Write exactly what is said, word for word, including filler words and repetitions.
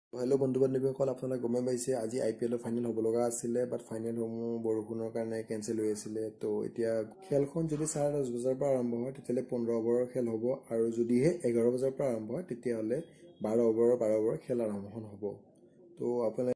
Hello' বন্ধু বান্ধৱীসকল, আপোনালোকে গমে পাইছে আজি আই পি এলৰ ফাইনেল হ'ব লগা আছিলে, বাট ফাইনেলসমূহ বৰষুণৰ কাৰণে কেঞ্চেল হৈ আছিলে। তো এতিয়া খেলখন যদি চাৰে দহ বজাৰ পৰা আৰম্ভ হয় তেতিয়াহ'লে পোন্ধৰ অভাৰৰ খেল হ'ব, আৰু যদিহে এঘাৰ বজাৰ পৰা আৰম্ভ হয় তেতিয়াহ'লে বাৰ অভাৰৰ বাৰ অভাৰৰ খেল আৰম্ভ হ'ব। তো আপোনালোকে